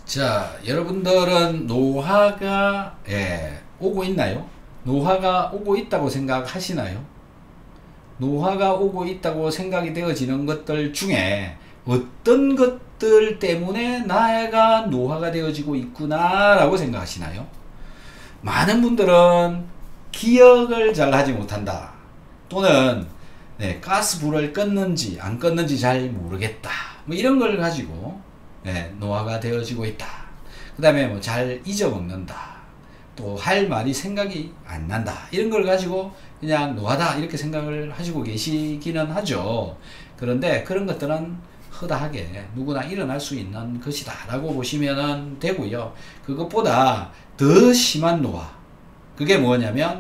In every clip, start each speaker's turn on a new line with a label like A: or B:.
A: 자, 여러분들은 노화가 오고 있나요? 노화가 오고 있다고 생각하시나요? 노화가 오고 있다고 생각이 되어지는 것들 중에 어떤 것들 때문에 나가 노화가 되어지고 있구나 라고 생각하시나요? 많은 분들은 기억을 잘 하지 못한다, 또는 가스불을 껐는지 안 껐는지 잘 모르겠다, 뭐 이런 걸 가지고 노화가 되어지고 있다. 그 다음에 뭐 잘 잊어먹는다, 또 할 말이 생각이 안 난다, 이런 걸 가지고 그냥 노화다 이렇게 생각을 하시고 계시기는 하죠. 그런데 그런 것들은 허다하게 누구나 일어날 수 있는 것이다 라고 보시면 되고요. 그것보다 더 심한 노화, 그게 뭐냐면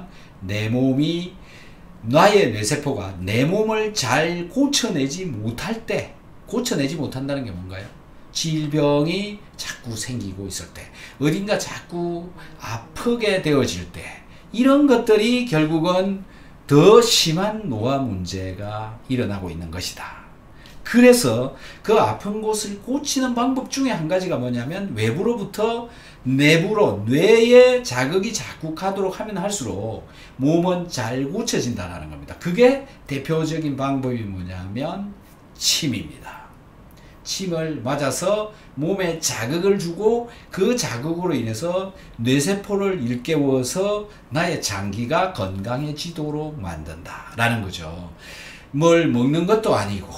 A: 나의 뇌세포가 내 몸을 잘 고쳐내지 못할 때, 고쳐내지 못한다는 게 뭔가요? 질병이 자꾸 생기고 있을 때, 어딘가 자꾸 아프게 되어질 때, 이런 것들이 결국은 더 심한 노화 문제가 일어나고 있는 것이다. 그래서 그 아픈 곳을 고치는 방법 중에 한 가지가 뭐냐면, 외부로부터 내부로 뇌에 자극이 자꾸 가도록 하면 할수록 몸은 잘 고쳐진다는 겁니다. 그게 대표적인 방법이 뭐냐면 침입니다. 침을 맞아서 몸에 자극을 주고 그 자극으로 인해서 뇌세포를 일깨워서 나의 장기가 건강해지도록 만든다라는 거죠. 뭘 먹는 것도 아니고,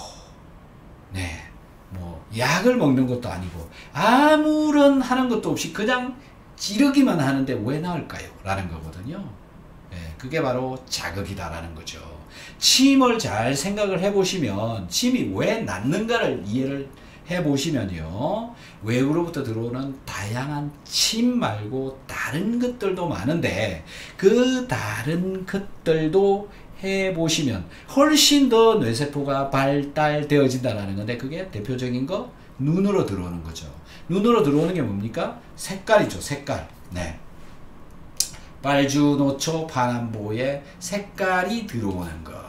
A: 뭐 약을 먹는 것도 아니고, 아무런 하는 것도 없이 그냥 찌르기만 하는데 왜 나을까요? 라는 거거든요. 그게 바로 자극이다라는 거죠. 침을 잘 생각을 해보시면, 침이 왜 낫는가를 이해를 해보시면요, 외부로부터 들어오는 다양한 침 말고 다른 것들도 많은데, 그 다른 것들도 해보시면 훨씬 더 뇌세포가 발달되어진다는 건데, 그게 대표적인 거 눈으로 들어오는 거죠. 눈으로 들어오는 게 뭡니까? 색깔이죠. 색깔. 빨주노초 파남보의 색깔이 들어오는 거,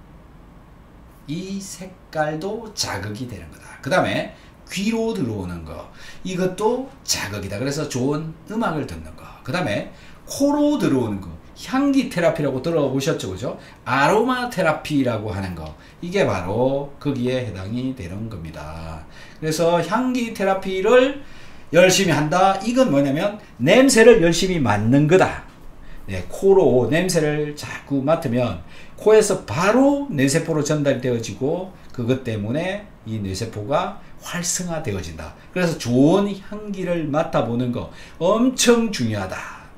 A: 이 색깔도 자극이 되는 거다. 그 다음에 귀로 들어오는 거, 이것도 자극이다. 그래서 좋은 음악을 듣는 거. 그 다음에 코로 들어오는 거, 향기 테라피라고 들어보셨죠? 그죠? 아로마 테라피라고 하는 거, 이게 바로 거기에 해당이 되는 겁니다. 그래서 향기 테라피를 열심히 한다, 이건 뭐냐면 냄새를 열심히 맡는 거다. 코로 냄새를 자꾸 맡으면 코에서 바로 뇌세포로 전달되어지고, 그것 때문에 이 뇌세포가 활성화되어진다. 그래서 좋은 향기를 맡아보는 거 엄청 중요하다.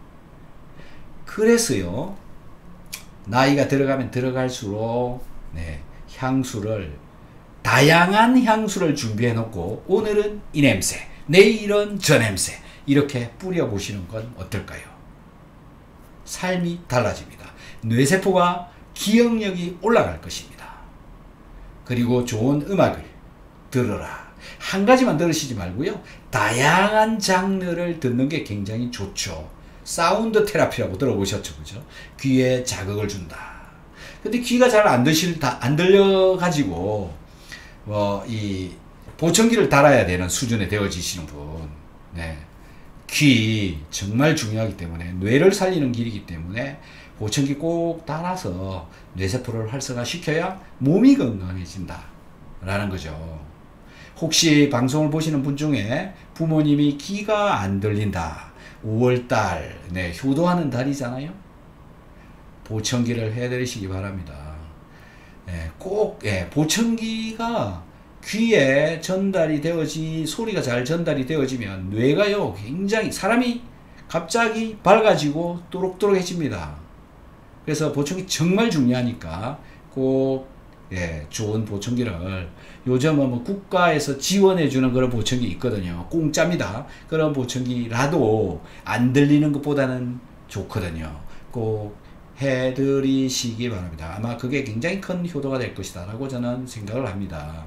A: 그래서요, 나이가 들어가면 들어갈수록 향수를, 다양한 향수를 준비해 놓고, 오늘은 이 냄새, 내일은 저 냄새, 이렇게 뿌려보시는 건 어떨까요? 삶이 달라집니다. 뇌세포가 기억력이 올라갈 것입니다. 그리고 좋은 음악을 들어라. 한 가지만 들으시지 말고요, 다양한 장르를 듣는 게 굉장히 좋죠. 사운드 테라피라고 들어보셨죠? 그죠? 귀에 자극을 준다. 근데 귀가 잘 안 들려가지고, 이 보청기를 달아야 되는 수준에 되어지시는 분, 귀 정말 중요하기 때문에, 뇌를 살리는 길이기 때문에 보청기 꼭 달아서 뇌세포를 활성화시켜야 몸이 건강해진다 라는 거죠. 혹시 방송을 보시는 분 중에 부모님이 귀가 안 들린다, 5월달 효도하는 달이잖아요. 보청기를 해드리시기 바랍니다. 꼭 보청기가 귀에 전달이 소리가 잘 전달이 되어지면 뇌가요, 굉장히, 사람이 갑자기 밝아지고 또록또록해집니다. 그래서 보청기 정말 중요하니까 꼭 좋은 보청기를, 요즘은 뭐 국가에서 지원해주는 그런 보청기 있거든요. 공짜입니다. 그런 보청기라도 안 들리는 것보다는 좋거든요. 꼭 해드리시기 바랍니다. 아마 그게 굉장히 큰 효도가 될 것이다 라고 저는 생각을 합니다.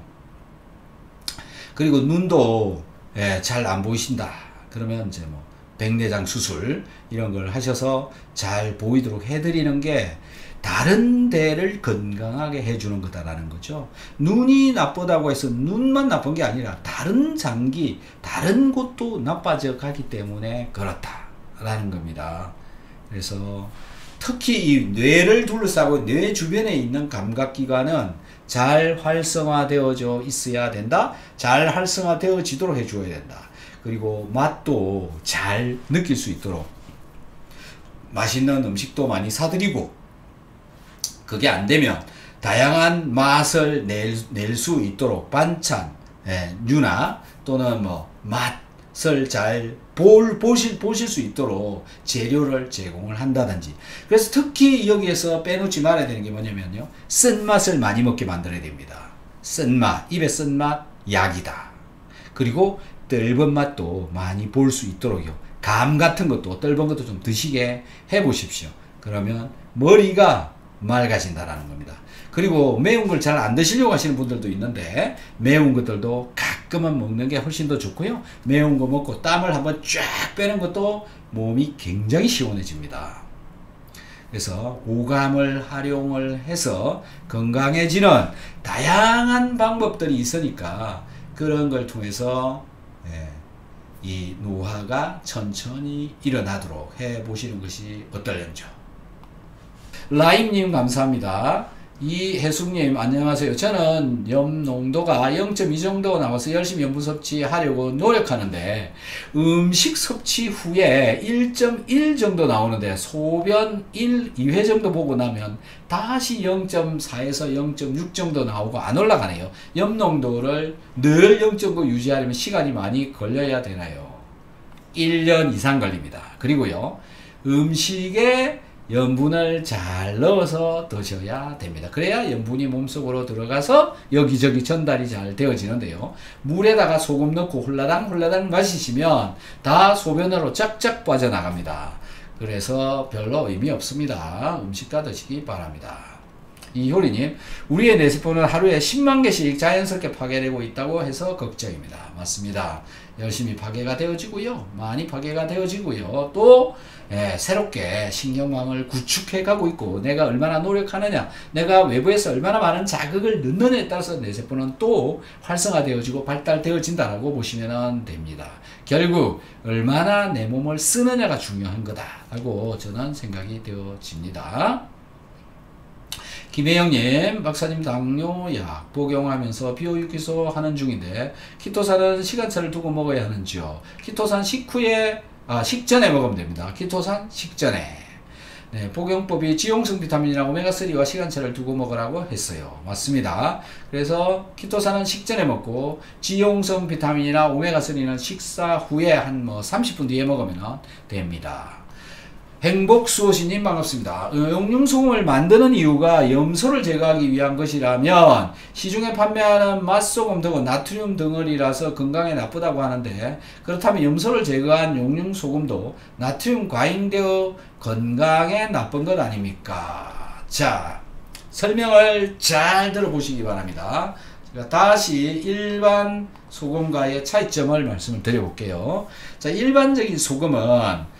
A: 그리고 눈도 잘 안 보이신다 그러면 이제 백내장 수술 이런 걸 하셔서 잘 보이도록 해드리는 게 다른 데를 건강하게 해주는 거다라는 거죠. 눈이 나쁘다고 해서 눈만 나쁜 게 아니라 다른 장기, 다른 곳도 나빠져 가기 때문에 그렇다라는 겁니다. 그래서 특히 이 뇌를 둘러싸고 뇌 주변에 있는 감각기관은 잘 활성화되어져 있어야 된다. 잘 활성화되어지도록 해줘야 된다. 그리고 맛도 잘 느낄 수 있도록 맛있는 음식도 많이 사드리고, 그게 안 되면 다양한 맛을 낼 수 있도록 반찬, 류나 또는 뭐 맛을 잘 보실 수 있도록 재료를 제공을 한다든지. 그래서 특히 여기에서 빼놓지 말아야 되는 게 뭐냐면요, 쓴맛을 많이 먹게 만들어야 됩니다. 쓴맛, 입에 쓴맛 약이다. 그리고 떫은 맛도 많이 볼 수 있도록요. 감 같은 것도, 떫은 것도 좀 드시게 해보십시오. 그러면 머리가 맑아진다라는 겁니다. 그리고 매운 걸 잘 안 드시려고 하시는 분들도 있는데, 매운 것들도 가끔은 먹는 게 훨씬 더 좋고요. 매운 거 먹고 땀을 한번 쫙 빼는 것도 몸이 굉장히 시원해집니다. 그래서 오감을 활용을 해서 건강해지는 다양한 방법들이 있으니까, 그런 걸 통해서 이 노화가 천천히 일어나도록 해보시는 것이 어떨런죠. 라임님 감사합니다. 이혜숙님 안녕하세요. 저는 염 농도가 0.2 정도 나와서 열심히 염분 섭취하려고 노력하는데, 음식 섭취 후에 1.1 정도 나오는데 소변 1, 2회 정도 보고 나면 다시 0.4에서 0.6 정도 나오고 안 올라가네요. 염 농도를 늘 0.9 유지하려면 시간이 많이 걸려야 되나요? 1년 이상 걸립니다. 그리고요, 음식에 염분을 잘 넣어서 드셔야 됩니다. 그래야 염분이 몸속으로 들어가서 여기저기 전달이 잘 되어지는데요. 물에다가 소금 넣고 홀라당 마시시면 다 소변으로 쫙쫙 빠져나갑니다. 그래서 별로 의미 없습니다. 음식과 드시기 바랍니다. 이효리님, 우리의 뇌세포는 하루에 10만 개씩 자연스럽게 파괴되고 있다고 해서 걱정입니다. 맞습니다. 열심히 파괴가 되어지고요. 많이 파괴가 되어지고요. 또 새롭게 신경망을 구축해 가고 있고, 내가 얼마나 노력하느냐, 내가 외부에서 얼마나 많은 자극을 넣느냐에 따라서 뇌세포는 또 활성화되어지고 발달되어진다라고 보시면 됩니다. 결국 얼마나 내 몸을 쓰느냐가 중요한 거다라고 저는 생각이 되어집니다. 김혜영님, 박사님 당뇨약 복용하면서 비호육기소 하는 중인데 키토산은 시간차를 두고 먹어야 하는지요? 키토산 식전에 먹으면 됩니다. 키토산 식전에. 네, 복용법이 지용성 비타민이랑 오메가3와 시간차를 두고 먹으라고 했어요. 맞습니다. 그래서 키토산은 식전에 먹고 지용성 비타민이나 오메가3는 식사 후에 한 30분 뒤에 먹으면 됩니다. 행복수호신님 반갑습니다. 용융소금을 만드는 이유가 염소를 제거하기 위한 것이라면 시중에 판매하는 맛소금 등은 나트륨 덩어리라서 건강에 나쁘다고 하는데, 그렇다면 염소를 제거한 용융소금도 나트륨 과잉되어 건강에 나쁜 것 아닙니까? 자, 설명을 잘 들어보시기 바랍니다. 제가 다시 일반 소금과의 차이점을 말씀을 드려볼게요. 자, 일반적인 소금은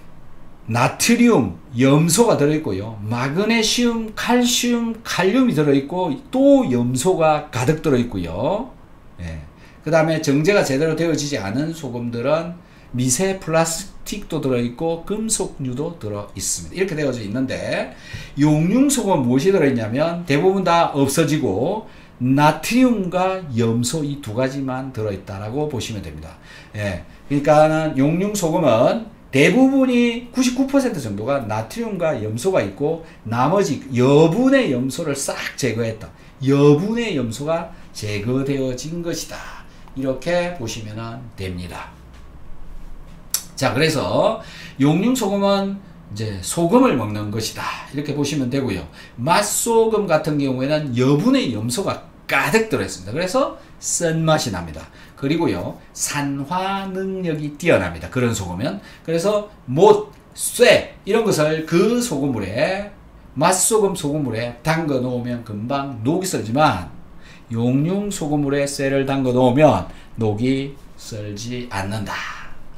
A: 나트륨, 염소가 들어있고요. 마그네슘, 칼슘, 칼륨이 들어있고 또 염소가 가득 들어있고요. 그 다음에 정제가 제대로 되어지지 않은 소금들은 미세 플라스틱도 들어있고 금속류도 들어있습니다. 이렇게 되어져 있는데, 용융소금은 무엇이 들어있냐면 대부분 다 없어지고 나트륨과 염소 이 두 가지만 들어있다라고 보시면 됩니다. 그러니까 용융소금은 대부분이 99% 정도가 나트륨과 염소가 있고, 나머지 여분의 염소를 싹 제거했다. 여분의 염소가 제거되어진 것이다. 이렇게 보시면 됩니다. 자, 그래서 용융소금은 이제 소금을 먹는 것이다. 이렇게 보시면 되고요. 맛소금 같은 경우에는 여분의 염소가 가득 들어있습니다. 그래서 쓴맛이 납니다. 그리고요, 산화 능력이 뛰어납니다. 그런 소금은. 그래서 못, 쇠 이런 것을 그 소금물에, 맛소금 소금물에 담궈 놓으면 금방 녹이 썰지만, 용융 소금물에 쇠를 담궈 놓으면 녹이 썰지 않는다.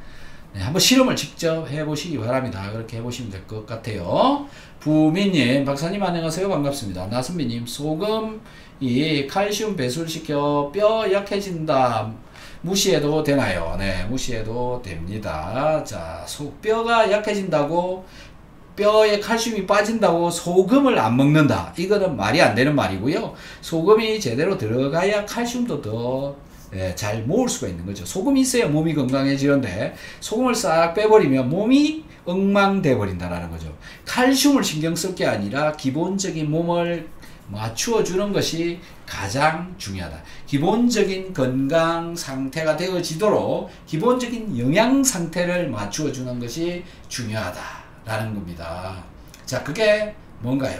A: 네, 한번 실험을 직접 해보시기 바랍니다. 그렇게 해보시면 될 것 같아요. 부미님, 박사님 안녕하세요. 반갑습니다. 나선미님, 소금이 칼슘 배출시켜 뼈 약해진다. 무시해도 되나요? 네, 무시해도 됩니다. 자, 뼈가 약해진다고, 뼈에 칼슘이 빠진다고 소금을 안 먹는다. 이거는 말이 안 되는 말이고요. 소금이 제대로 들어가야 칼슘도 더 잘 모을 수가 있는 거죠. 소금이 있어야 몸이 건강해지는데 소금을 싹 빼버리면 몸이 엉망돼 버린다라는 거죠. 칼슘을 신경 쓸 게 아니라 기본적인 몸을 맞추어 주는 것이 가장 중요하다. 기본적인 건강 상태가 되어지도록 기본적인 영양 상태를 맞추어 주는 것이 중요하다라는 겁니다. 자, 그게 뭔가요?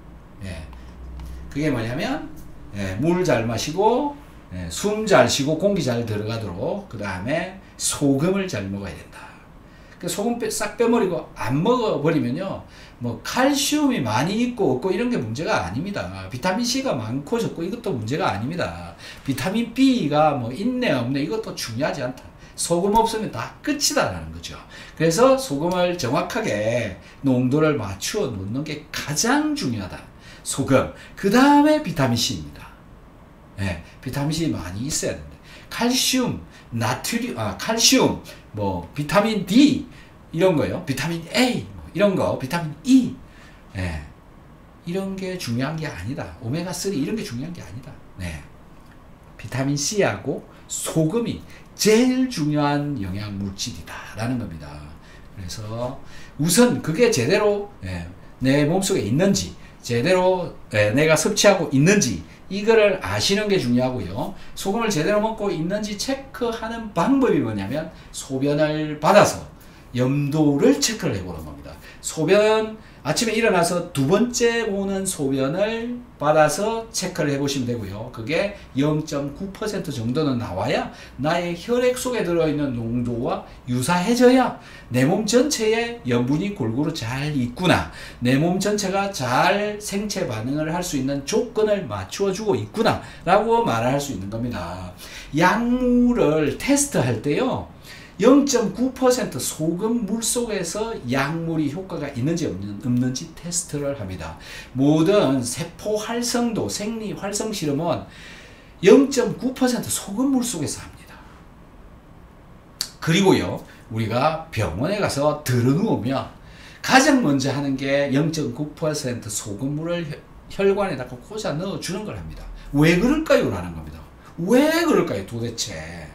A: 그게 뭐냐면 물 잘 마시고 숨 잘 쉬고 공기 잘 들어가도록, 그 다음에 소금을 잘 먹어야 된다. 소금 싹 빼버리고 안 먹어버리면요, 뭐 칼슘이 많이 있고 없고 이런 게 문제가 아닙니다. 비타민 C가 많고 적고 이것도 문제가 아닙니다. 비타민 B가 뭐 있네 없네 이것도 중요하지 않다. 소금 없으면 다 끝이다라는 거죠. 그래서 소금을 정확하게 농도를 맞추어 놓는 게 가장 중요하다. 소금, 그 다음에 비타민 C입니다. 비타민 C 많이 있어야 되는데, 칼슘, 나트륨, 칼슘, 뭐 비타민 D 이런 거요, 비타민 A 이런 거, 비타민 E, 이런 게 중요한 게 아니다. 오메가 3 이런 게 중요한 게 아니다. 비타민 C하고 소금이 제일 중요한 영양 물질이다라는 겁니다. 그래서 우선 그게 제대로 내 몸속에 있는지, 제대로 내가 섭취하고 있는지 이거를 아시는 게 중요하고요. 소금을 제대로 먹고 있는지 체크하는 방법이 뭐냐면 소변을 받아서 염도를 체크를 해보는 겁니다. 소변, 아침에 일어나서 두 번째 보는 소변을 받아서 체크를 해보시면 되고요. 그게 0.9% 정도는 나와야 나의 혈액 속에 들어있는 농도와 유사해져야 내 몸 전체에 염분이 골고루 잘 있구나, 내 몸 전체가 잘 생체 반응을 할 수 있는 조건을 맞추어주고 있구나 라고 말할 수 있는 겁니다. 약물을 테스트할 때요, 0.9% 소금 물 속에서 약물이 효과가 있는지 없는지 테스트를 합니다. 모든 세포 활성도, 생리 활성 실험은 0.9% 소금 물 속에서 합니다. 그리고요, 우리가 병원에 가서 들어누우면 가장 먼저 하는 게 0.9% 소금물을 혈관에다가 꽂아 넣어주는 걸 합니다. 왜 그럴까요? 라는 겁니다. 왜 그럴까요? 도대체.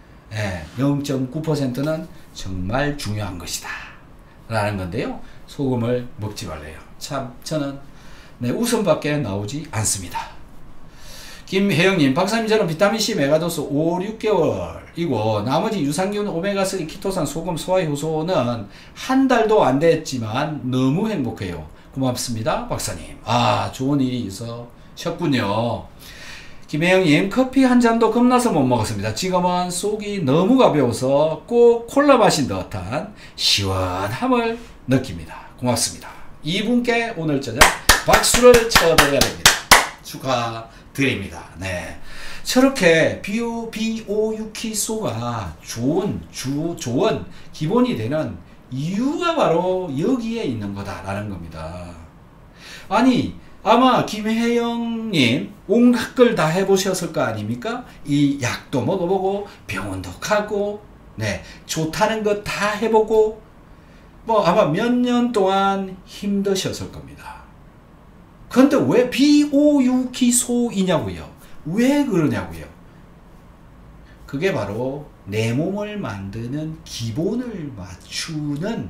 A: 0.9%는 정말 중요한 것이다 라는 건데요, 소금을 먹지 말래요. 참 저는 웃음밖에 나오지 않습니다. 김혜영님, 박사님 저는 비타민C 메가도스 5, 6개월이고 나머지 유산균, 오메가3, 키토산, 소금, 소화효소는 한 달도 안 됐지만 너무 행복해요. 고맙습니다 박사님. 좋은 일이 있으셨군요. 김혜영님, 커피 한 잔도 겁나서 못 먹었습니다. 지금은 속이 너무 가벼워서 꼭 콜라 마신 듯한 시원함을 느낍니다. 고맙습니다. 이분께 오늘 저녁 박수를 쳐드려야 됩니다. 축하드립니다. 저렇게 비오유키소가 좋은 기본이 되는 이유가 바로 여기에 있는 거다라는 겁니다. 아니, 아마 김혜영님 온갖 걸 다 해보셨을 거 아닙니까? 이 약도 먹어보고 병원도 가고 좋다는 거 다 해보고 뭐 아마 몇 년 동안 힘드셨을 겁니다. 그런데 왜 비오유키소이냐고요? 왜 그러냐고요? 그게 바로 내 몸을 만드는 기본을 맞추는,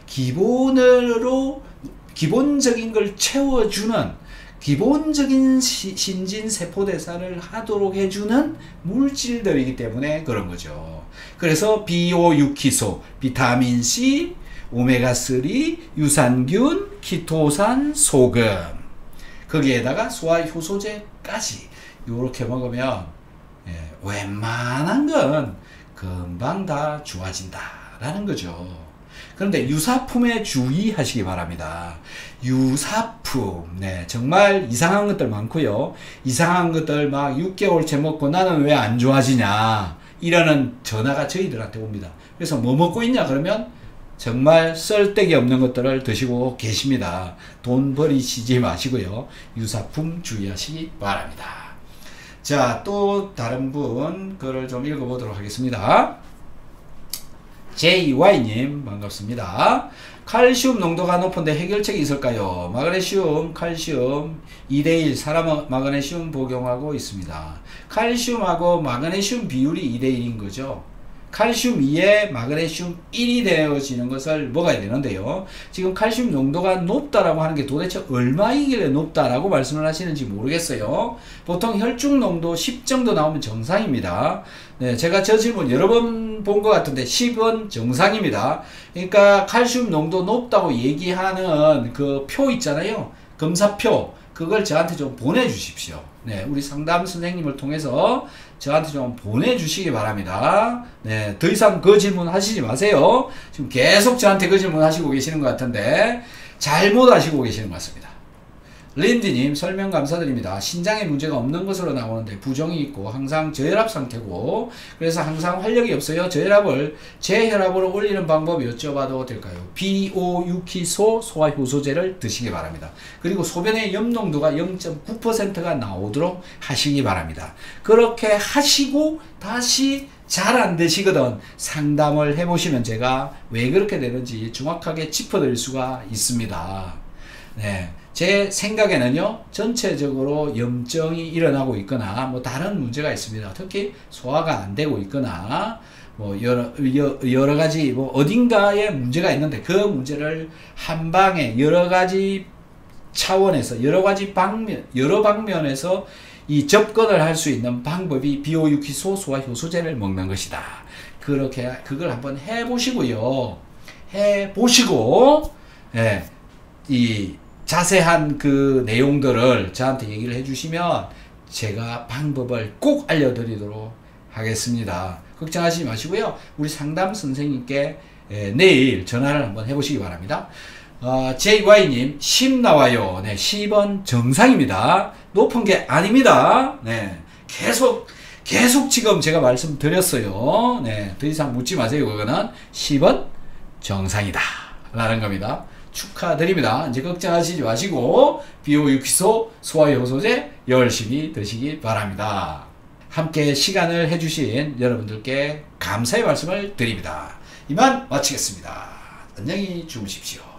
A: 기본적인 걸 채워주는, 기본적인 신진세포대사를 하도록 해주는 물질들이기 때문에 그런 거죠. 그래서 비오유키소, 비타민C, 오메가3, 유산균, 키토산, 소금, 거기에다가 소화효소제까지 이렇게 먹으면 웬만한 건 금방 다 좋아진다라는 거죠. 그런데 유사품에 주의하시기 바랍니다. 유사품, 정말 이상한 것들 많고요. 이상한 것들 막 6개월째 먹고 나는 왜 안 좋아지냐, 이러는 전화가 저희들한테 옵니다. 그래서 뭐 먹고 있냐 그러면 정말 쓸데기 없는 것들을 드시고 계십니다. 돈 버리시지 마시고요. 유사품 주의하시기 바랍니다. 자, 또 다른 분 글을 좀 읽어보도록 하겠습니다. JY님 반갑습니다. 칼슘 농도가 높은데 해결책이 있을까요? 마그네슘, 칼슘 2대1 사람 마그네슘 복용하고 있습니다. 칼슘하고 마그네슘 비율이 2대1인 거죠. 칼슘 2에 마그네슘 1이 되어지는 것을 먹어야 되는데요. 지금 칼슘 농도가 높다라고 하는 게 도대체 얼마이길래 높다라고 말씀을 하시는지 모르겠어요. 보통 혈중 농도 10 정도 나오면 정상입니다. 네, 제가 저 질문 여러 번 본 것 같은데 10은 정상입니다. 그러니까 칼슘 농도 높다고 얘기하는 그 표 있잖아요. 검사표. 그걸 저한테 좀 보내주십시오. 네, 우리 상담 선생님을 통해서 저한테 좀 보내주시기 바랍니다. 네, 더 이상 그 질문 하시지 마세요. 지금 계속 저한테 그 질문 하시고 계시는 것 같은데 잘못 하시고 계시는 것 같습니다. 린디님 설명 감사드립니다. 신장에 문제가 없는 것으로 나오는데 부종이 있고 항상 저혈압 상태고 그래서 항상 활력이 없어요. 저혈압을 제혈압으로 올리는 방법 여쭤봐도 될까요? 비오유키소 소화효소제를 드시기 바랍니다. 그리고 소변의 염농도가 0.9%가 나오도록 하시기 바랍니다. 그렇게 하시고 다시 잘 안 되시거든 상담을 해보시면 제가 왜 그렇게 되는지 정확하게 짚어드릴 수가 있습니다. 네. 제 생각에는요, 전체적으로 염증이 일어나고 있거나, 뭐, 다른 문제가 있습니다. 특히 소화가 안 되고 있거나, 뭐, 여러 가지, 뭐, 어딘가에 문제가 있는데, 그 문제를 한 방에 여러 가지 차원에서, 여러 방면에서 이 접근을 할 수 있는 방법이 비오유키소 소화효소제를 먹는 것이다. 그걸 한번 해보시고요. 해보시고, 예, 자세한 그 내용들을 저한테 얘기를 해주시면 제가 방법을 꼭 알려드리도록 하겠습니다. 걱정하시지 마시고요. 우리 상담 선생님께 내일 전화를 한번 해보시기 바랍니다. JY님 10 나와요. 네, 10은 정상입니다. 높은 게 아닙니다. 네, 계속 지금 제가 말씀드렸어요. 네, 더 이상 묻지 마세요. 그거는 10은 정상이다 라는 겁니다. 축하드립니다. 이제 걱정하시지 마시고 비오유키소 소화효소제 열심히 드시기 바랍니다. 함께 시간을 해주신 여러분들께 감사의 말씀을 드립니다. 이만 마치겠습니다. 안녕히 주무십시오.